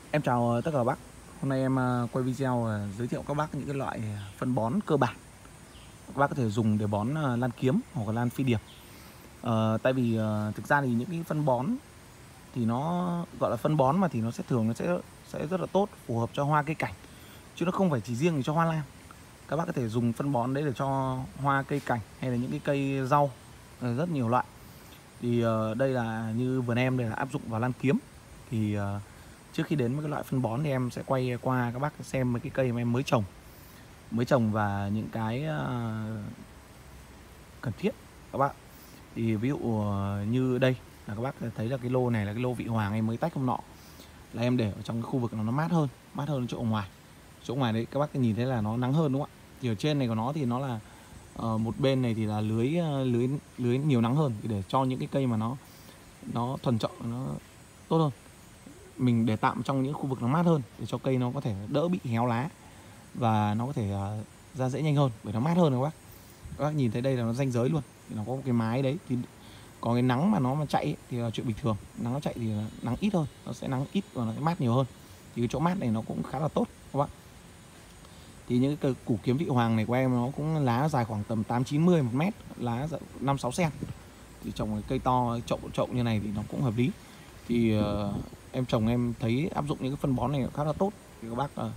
Em chào tất cả các bác. Hôm nay em quay video giới thiệu các bác những cái loại phân bón cơ bản các bác có thể dùng để bón lan kiếm hoặc là lan phi điệp. Tại vì thực ra thì những cái phân bón thì nó gọi là phân bón mà thì nó sẽ thường sẽ rất là tốt, phù hợp cho hoa cây cảnh, chứ nó không phải chỉ riêng cho hoa lan. Các bác có thể dùng phân bón đấy để cho hoa cây cảnh hay là những cái cây rau, rất nhiều loại. Thì đây là như vườn em đây là áp dụng vào lan kiếm. Thì trước khi đến với cái loại phân bón thì em sẽ quay qua các bác xem mấy cái cây mà em mới trồng và những cái cần thiết các bác. Thì ví dụ như đây là các bác thấy là cái lô này là cái lô vị hoàng em mới tách hôm nọ, là em để ở trong cái khu vực nó mát hơn chỗ ngoài. Chỗ ngoài đấy các bác nhìn thấy là nó nắng hơn đúng không ạ? Thì ở trên này của nó thì nó là một bên này thì là lưới nhiều nắng hơn, để cho những cái cây mà nó thuần trậu, nó tốt hơn. Mình để tạm trong những khu vực nó mát hơn để cho cây nó có thể đỡ bị héo lá và nó có thể ra rễ nhanh hơn, bởi nó mát hơn các bác. Các bác nhìn thấy đây là nó ranh giới luôn, thì nó có một cái mái đấy. Thì có cái nắng mà nó chạy ấy, thì là chuyện bình thường. Nắng nó chạy thì nắng ít hơn, nó sẽ nắng ít và nó sẽ mát nhiều hơn. Thì cái chỗ mát này nó cũng khá là tốt các bác. Thì những cái củ kiếm vị hoàng này của em nó cũng lá dài khoảng tầm 8-90 một mét, lá 5-6 cm. Thì trồng cái cây to chậu như này thì nó cũng hợp lý. Thì em trồng em thấy áp dụng những cái phân bón này khá là tốt. Thì các bác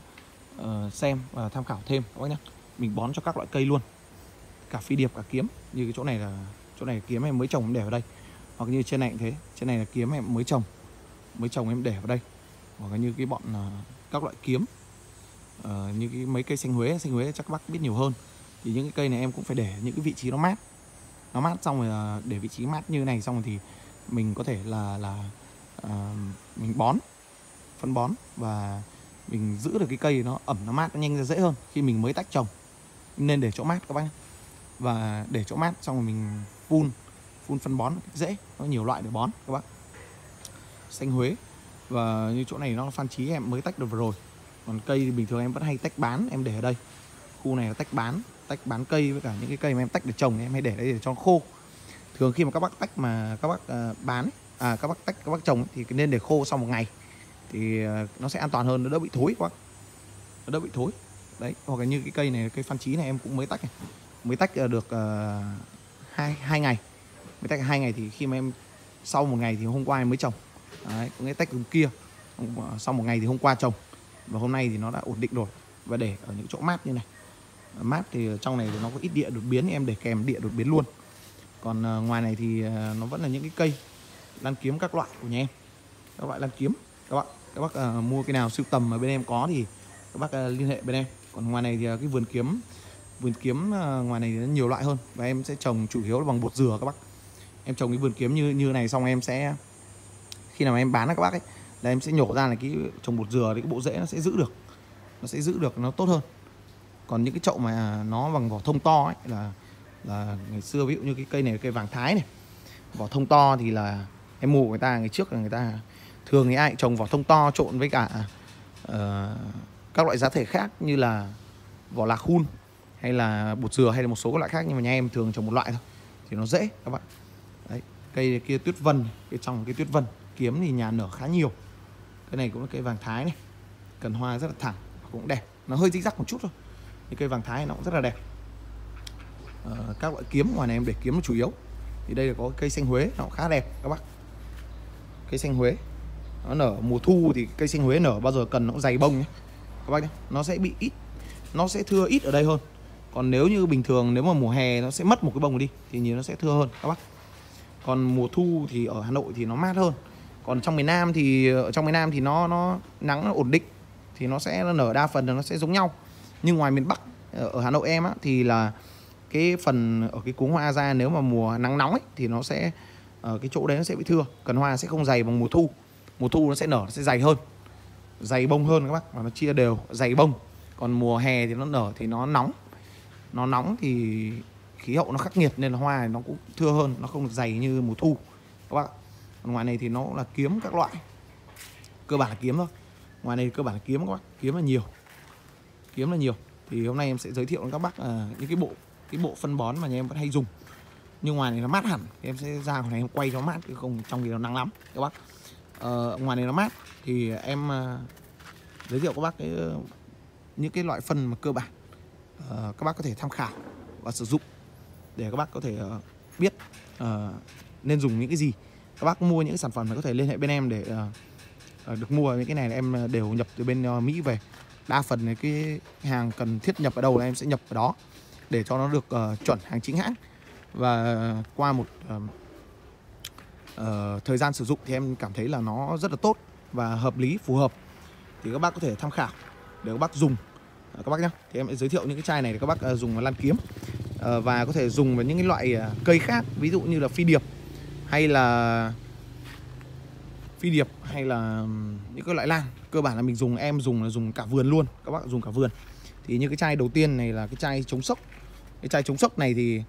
xem và tham khảo thêm các bác nhé. Mình bón cho các loại cây luôn, cả phi điệp cả kiếm. Như cái chỗ này kiếm em mới trồng em để vào đây. Hoặc như trên này cũng thế, trên này là kiếm em mới trồng em để vào đây. Hoặc là như cái bọn các loại kiếm, như cái mấy cây xanh Huế chắc các bác biết nhiều hơn. Thì những cái cây này em cũng phải để những cái vị trí nó mát xong rồi để vị trí mát như này xong rồi thì mình có thể là mình phân bón và mình giữ được cái cây nó ẩm, nó mát, nó nhanh ra dễ hơn khi mình mới tách trồng. Nên để chỗ mát các bác nhé. Và để chỗ mát xong rồi mình phun phân bón dễ. Có nhiều loại để bón các bác. Xanh Huế. Và như chỗ này nó Phan Chí em mới tách được rồi. Còn cây thì bình thường em vẫn hay tách bán, em để ở đây. Khu này là tách bán cây với cả những cái cây mà em tách để trồng em hay để đây để cho khô. Thường khi mà các bác tách mà các bác bán các bác tách các bác trồng thì nên để khô sau một ngày thì nó sẽ an toàn hơn, nó đỡ bị thối quá. Nó đỡ bị thối. Đấy, hoặc là như cái cây này, cây Phan Chí này em cũng mới tách này. Mới tách được 2 ngày. Mới tách 2 ngày thì khi mà em sau một ngày thì hôm qua em mới trồng. Đấy, cũng cái tách cùng kia. Sau một ngày thì hôm qua trồng. Và hôm nay thì nó đã ổn định rồi. Và để ở những chỗ mát như này. Mát thì trong này thì nó có ít địa đột biến, em để kèm địa đột biến luôn. Còn ngoài này thì nó vẫn là những cái cây lan kiếm các loại của nhà em. Các loại lan kiếm các bác mua cái nào sưu tầm mà bên em có thì các bác liên hệ bên em. Còn ngoài này thì cái vườn kiếm ngoài này thì nó nhiều loại hơn. Và em sẽ trồng chủ yếu là bằng bột dừa các bác. Em trồng cái vườn kiếm như này xong em sẽ khi nào em bán cho các bác ấy là em sẽ nhổ ra là cái trồng bột dừa thì cái bộ rễ nó sẽ giữ được, nó tốt hơn. Còn những cái chậu mà nó bằng vỏ thông to ấy là ngày xưa, ví dụ như cái cây này là cây vàng Thái này, vỏ thông to thì là em mua của người ta ngày trước là người ta thường thì ai trồng vỏ thông to trộn với cả các loại giá thể khác như là vỏ lạc hun hay là bột dừa hay là một số các loại khác, nhưng mà nhà em thường trồng một loại thôi thì nó dễ các bạn. Đấy, cây kia tuyết vân, cái trong cái tuyết vân kiếm thì nhà nở khá nhiều. Cái này cũng là cây vàng Thái này, cần hoa rất là thẳng, cũng đẹp, nó hơi rích rắc một chút thôi. Thì cây vàng Thái nó cũng rất là đẹp. Các loại kiếm ngoài này em để kiếm là chủ yếu. Thì đây là có cây xanh Huế, nó cũng khá đẹp các bác. Cây xanh Huế nó nở mùa thu thì cây xanh Huế nở bao giờ cần nó cũng dày bông nhé các bác nhé. Nó sẽ bị ít, nó sẽ thưa ít ở đây hơn. Còn nếu như bình thường, nếu mà mùa hè nó sẽ mất một cái bông đi thì nhìn nó sẽ thưa hơn các bác. Còn mùa thu thì ở Hà Nội thì nó mát hơn. Còn trong miền Nam thì ở trong miền Nam thì nó nắng nó ổn định thì nó sẽ nở đa phần là nó sẽ giống nhau. Nhưng ngoài miền Bắc ở Hà Nội em á thì là cái phần ở cái cuống hoa ra, nếu mà mùa nắng nóng ấy thì nó sẽ ở cái chỗ đấy nó sẽ bị thưa, cần hoa sẽ không dày bằng mùa thu. Mùa thu nó sẽ nở, nó sẽ dày hơn, dày bông hơn các bác, và nó chia đều dày bông. Còn mùa hè thì nó nở thì nó nóng thì khí hậu nó khắc nghiệt nên là hoa nó cũng thưa hơn, nó không được dày như mùa thu các bác. Còn ngoài này thì nó cũng là kiếm các loại, cơ bản là kiếm thôi. Ngoài này cơ bản là kiếm các bác, kiếm là nhiều. Thì hôm nay em sẽ giới thiệu với các bác những cái bộ phân bón mà nhà em vẫn hay dùng. Nhưng ngoài này nó mát hẳn thì em sẽ ra ngoài này em quay cho mát, chứ không trong thì nó nắng lắm các bác. Ngoài này nó mát thì em giới thiệu các bác những cái loại phân mà cơ bản các bác có thể tham khảo và sử dụng để các bác có thể biết nên dùng những cái gì. Các bác mua những cái sản phẩm này có thể liên hệ bên em để được mua. Những cái này là em đều nhập từ bên Mỹ về. Đa phần cái hàng cần thiết nhập ở đâu là em sẽ nhập ở đó để cho nó được chuẩn hàng chính hãng. Và qua một thời gian sử dụng thì em cảm thấy là nó rất là tốt và hợp lý, phù hợp, thì các bác có thể tham khảo để các bác dùng các bác nhé. Thì em sẽ giới thiệu những cái chai này để các bác dùng vào lan kiếm và có thể dùng vào những cái loại cây khác, ví dụ như là phi điệp hay là những cái loại lan. Cơ bản là mình dùng, em dùng là dùng cả vườn luôn, các bác dùng cả vườn. Thì như cái chai đầu tiên này là cái chai chống sốc. Cái chai chống sốc này thì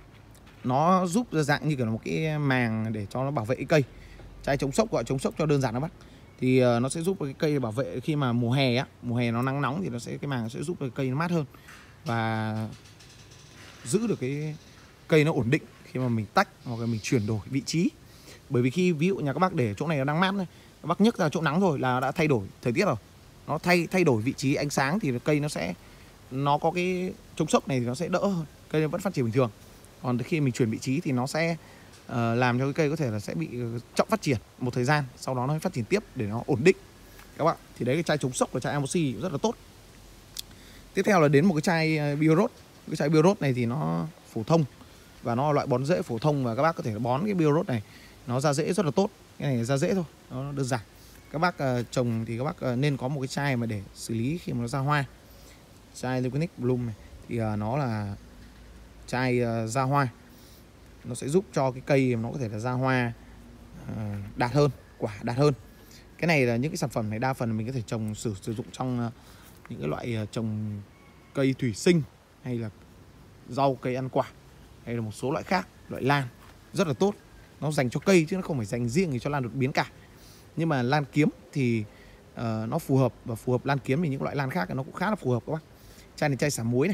nó giúp ra dạng như kiểu là một cái màng để cho nó bảo vệ cái cây. Chai chống sốc gọi chống sốc cho đơn giản các bác. Thì nó sẽ giúp cái cây bảo vệ khi mà mùa hè nó nắng nóng thì cái màng sẽ giúp cái cây nó mát hơn và giữ được cái cây nó ổn định khi mà mình tách hoặc là mình chuyển đổi vị trí. Bởi vì khi ví dụ nhà các bác để chỗ này nó đang mát này, các bác nhấc ra chỗ nắng rồi là đã thay đổi thời tiết rồi, nó thay đổi vị trí ánh sáng thì cây nó có cái chống sốc này thì nó sẽ đỡ hơn, cây nó vẫn phát triển bình thường. Còn khi mình chuyển vị trí thì nó sẽ làm cho cái cây có thể là sẽ bị chậm phát triển một thời gian, sau đó nó phát triển tiếp để nó ổn định các bạn. Thì đấy, cái chai chống sốc của chai Amoxi rất là tốt. Tiếp theo là đến một cái chai Biorot. Cái chai Biorot này thì nó phổ thông và nó là loại bón rễ phổ thông, và các bác có thể bón cái Biorot này, nó ra rễ rất là tốt. Cái này ra rễ thôi, nó đơn giản. Các bác trồng thì các bác nên có một cái chai mà để xử lý khi mà nó ra hoa. Chai Liquinic Bloom này thì nó là chai ra hoa, nó sẽ giúp cho cái cây nó có thể là ra hoa đạt hơn, quả đạt hơn. Cái này là những cái sản phẩm này đa phần mình có thể trồng sử dụng trong những cái loại trồng cây thủy sinh hay là rau cây ăn quả hay là một số loại khác, loại lan rất là tốt. Nó dành cho cây chứ nó không phải dành riêng thì cho lan đột biến cả. Nhưng mà lan kiếm thì nó phù hợp, và phù hợp lan kiếm thì những loại lan khác nó cũng khá là phù hợp các bác. Chai này chai xả muối này.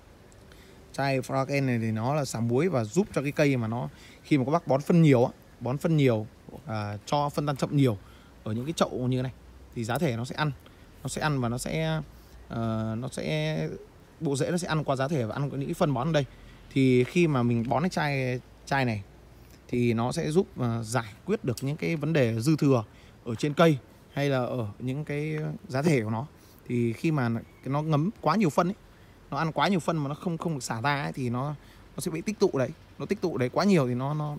Chai Fragen này thì nó là xả muối và giúp cho cái cây mà nó khi mà các bác bón phân nhiều, cho phân tan chậm nhiều ở những cái chậu như này thì giá thể nó sẽ ăn và nó sẽ bộ rễ nó sẽ ăn qua giá thể và ăn những cái phân bón ở đây. Thì khi mà mình bón cái chai này thì nó sẽ giúp giải quyết được những cái vấn đề dư thừa ở trên cây hay là ở những cái giá thể của nó. Thì khi mà nó ngấm quá nhiều phân ấy, nó ăn quá nhiều phân mà nó không được xả ra ấy, thì nó sẽ bị tích tụ đấy. Nó tích tụ đấy quá nhiều thì nó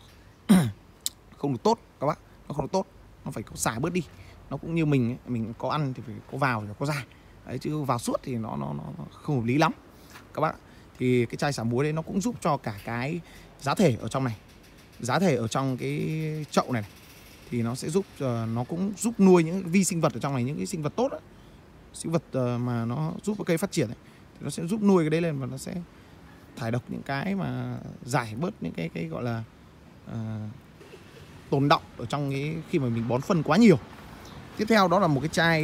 không được tốt các bác, nó không được tốt, nó phải có xả bớt đi. Nó cũng như mình ấy, mình có ăn thì phải có vào thì phải có ra đấy, chứ vào suốt thì nó không hợp lý lắm các bác. Thì cái chai xả muối đấy nó cũng giúp cho cả cái giá thể ở trong này, giá thể ở trong cái chậu này thì nó sẽ giúp nó cũng giúp nuôi những vi sinh vật ở trong này, những cái sinh vật tốt ấy, sinh vật mà nó giúp cây phát triển ấy, thì nó sẽ giúp nuôi cái đấy lên và nó sẽ thải độc những cái mà giải bớt những cái gọi là tồn đọng ở trong cái khi mà mình bón phân quá nhiều. Tiếp theo đó là một cái chai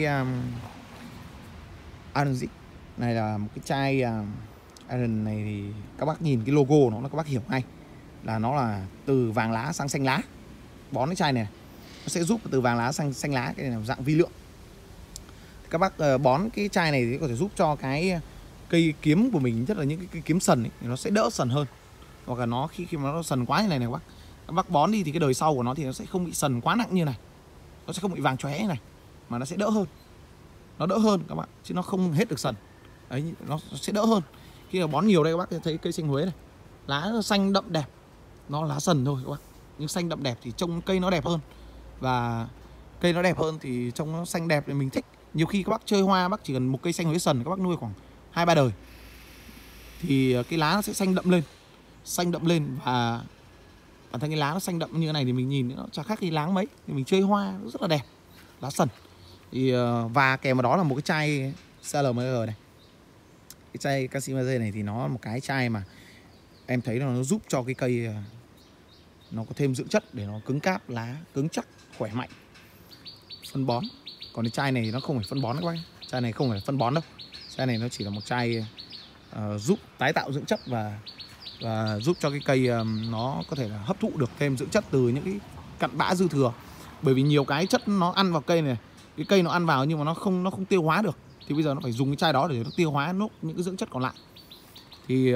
Iron này, là một cái chai Iron này thì các bác nhìn cái logo nó là các bác hiểu ngay là nó là từ vàng lá sang xanh lá. Bón cái chai này nó sẽ giúp từ vàng lá sang xanh lá, cái này là dạng vi lượng. Các bác bón cái chai này thì có thể giúp cho cái cây kiếm của mình, nhất là những cái kiếm sần ấy, thì nó sẽ đỡ sần hơn. Hoặc là nó khi mà nó sần quá như này các bác bón đi thì cái đời sau của nó thì nó sẽ không bị sần quá nặng như này, nó sẽ không bị vàng chóe như này, mà nó sẽ đỡ hơn. Nó đỡ hơn các bạn, chứ nó không hết được sần đấy, nó sẽ đỡ hơn. Khi mà bón nhiều đây các bác thấy cây xanh Huế này, lá nó xanh đậm đẹp, nó lá sần thôi các bác, nhưng xanh đậm đẹp thì trông cây nó đẹp hơn, và cây nó đẹp hơn thì trông nó xanh đẹp thì mình thích. Nhiều khi các bác chơi hoa, bác chỉ cần một cây xanh Huế sần các bác nuôi khoảng 2-3 đời thì cái lá nó sẽ xanh đậm lên, và bản thân cái lá nó xanh đậm như thế này thì mình nhìn nó chả khác cái láng mấy, thì mình chơi hoa nó rất là đẹp, lá sần. Thì và kèm vào đó là một cái chai CLMG này. Cái chai canxi magie này thì nó là một cái chai mà em thấy nó giúp cho cái cây nó có thêm dưỡng chất để nó cứng cáp, lá cứng chắc, khỏe mạnh, phân bón. Còn cái chai này nó không phải phân bón các bác, chai này không phải phân bón đâu. Chai này nó chỉ là một chai giúp tái tạo dưỡng chất và giúp cho cái cây nó có thể là hấp thụ được thêm dưỡng chất từ những cái cặn bã dư thừa. Bởi vì nhiều cái chất nó ăn vào cây này cái cây nó ăn vào nhưng mà nó không tiêu hóa được, thì bây giờ nó phải dùng cái chai đó để nó tiêu hóa nốt những cái dưỡng chất còn lại. Thì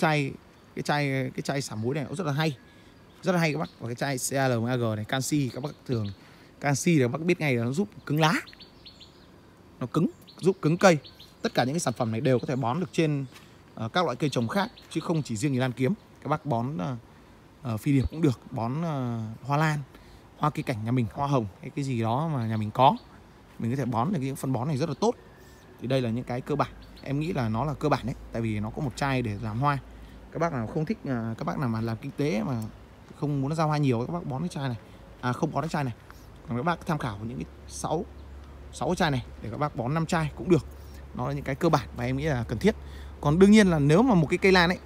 cái chai xả muối này cũng rất là hay các bác. Và cái chai CALMAG này, canxi, các bác thường canxi thì các bác biết ngay là nó giúp cứng lá, nó giúp cứng cây. Tất cả những cái sản phẩm này đều có thể bón được trên các loại cây trồng khác, chứ không chỉ riêng như lan kiếm. Các bác bón phi điệp cũng được, bón hoa lan, hoa cây cảnh nhà mình, hoa hồng hay cái gì đó mà nhà mình có, mình có thể bón được những phân bón này rất là tốt. Thì đây là những cái cơ bản, em nghĩ là nó là cơ bản đấy, tại vì nó có một chai để làm hoa. Các bác nào không thích, các bác nào mà làm kinh tế mà không muốn nó ra hoa nhiều, các bác bón cái chai này, không bón cái chai này. Còn các bác tham khảo những cái 6 cái chai này để các bác bón 5 chai cũng được. Nó là những cái cơ bản và em nghĩ là cần thiết. Còn đương nhiên là nếu mà một cái cây lan ấy,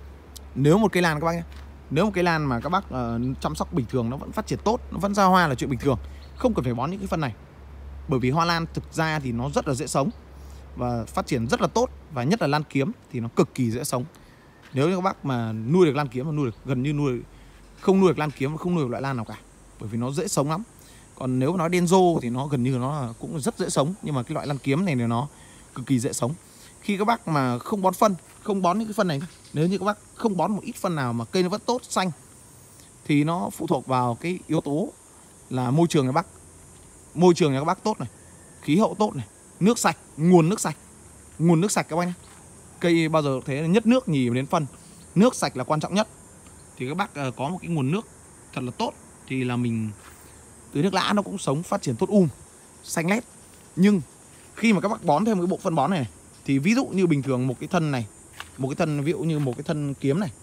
nếu một cây lan các bác nhé, nếu một cây lan mà các bác chăm sóc bình thường, nó vẫn phát triển tốt, nó vẫn ra hoa là chuyện bình thường, không cần phải bón những cái phân này. Bởi vì hoa lan thực ra thì nó rất là dễ sống và phát triển rất là tốt, và nhất là lan kiếm thì nó cực kỳ dễ sống. Nếu như các bác mà nuôi được lan kiếm, mà nuôi được gần như không nuôi được lan kiếm, không nuôi được loại lan nào cả, bởi vì nó dễ sống lắm. Còn nếu mà nói Denso thì nó gần như nó cũng rất dễ sống, nhưng mà cái loại lan kiếm này thì nó cực kỳ dễ sống. Khi các bác mà không bón phân, không bón những cái phân này, nếu như các bác không bón một ít phân nào mà cây nó vẫn tốt xanh, thì nó phụ thuộc vào cái yếu tố là môi trường nhà bác. Môi trường nhà các bác tốt này, khí hậu tốt này, nước sạch, nguồn nước sạch các bác nhé. Cây bao giờ thế là nhất nước nhì đến phân, nước sạch là quan trọng nhất. Thì các bác có một cái nguồn nước thật là tốt thì là mình tưới nước lã nó cũng sống phát triển tốt, xanh lét. Nhưng khi mà các bác bón thêm cái bộ phân bón này, thì ví dụ như bình thường một cái thân này, ví dụ như một cái thân kiếm này,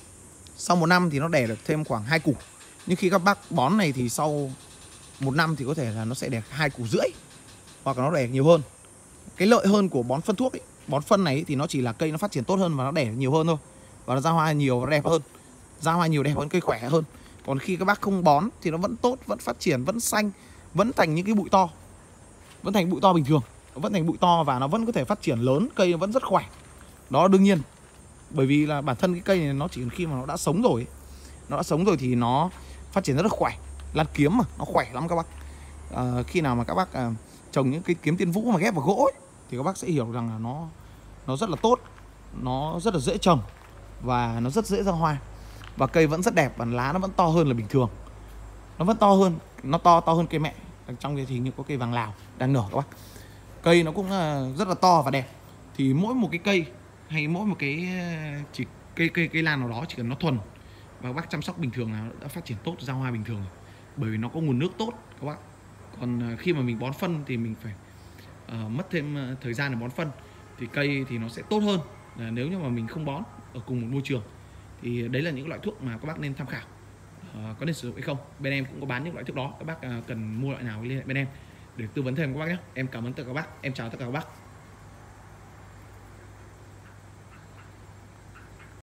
sau 1 năm thì nó đẻ được thêm khoảng 2 củ. Nhưng khi các bác bón này thì sau 1 năm thì có thể là nó sẽ đẻ 2,5 củ, hoặc là nó đẻ nhiều hơn. Cái lợi hơn của bón phân thuốc ấy, bón phân này ấy, thì nó chỉ là cây nó phát triển tốt hơn và nó đẻ nhiều hơn thôi, và nó ra hoa nhiều và đẹp hơn, ra hoa nhiều đẹp hơn, cây khỏe hơn. Còn khi các bác không bón thì nó vẫn tốt, vẫn phát triển, vẫn xanh, vẫn thành những cái bụi to, vẫn thành bụi to bình thường, vẫn thành bụi to và nó vẫn có thể phát triển lớn, cây nó vẫn rất khỏe. Đó đương nhiên, bởi vì là bản thân cái cây này nó chỉ khi mà nó đã sống rồi ấy, nó đã sống rồi thì nó phát triển rất là khỏe. Lan kiếm mà nó khỏe lắm các bác. Khi nào mà các bác trồng những cái kiếm tiên vũ mà ghép vào gỗ ấy, thì các bác sẽ hiểu rằng là nó rất là tốt, nó rất là dễ trồng và nó rất dễ ra hoa, và cây vẫn rất đẹp, và lá nó vẫn to hơn là bình thường. Nó vẫn to hơn, nó to hơn cây mẹ. Đằng trong kia thì như có cây vàng Lào đang nở các bác. Cây nó cũng rất là to và đẹp. Thì mỗi một cái cây hay mỗi một cái chỉ cây lan nào đó, chỉ cần nó thuần và các bác chăm sóc bình thường là đã phát triển tốt, ra hoa bình thường rồi. Bởi vì nó có nguồn nước tốt các bác. Còn khi mà mình bón phân thì mình phải mất thêm thời gian để bón phân, thì cây thì nó sẽ tốt hơn là nếu như mà mình không bón ở cùng một môi trường. Thì đấy là những loại thuốc mà các bác nên tham khảo, có nên sử dụng hay không. Bên em cũng có bán những loại thuốc đó, các bác cần mua loại nào liên hệ bên em để tư vấn thêm các bác nhé. Em cảm ơn tất cả các bác, em chào tất cả các bác.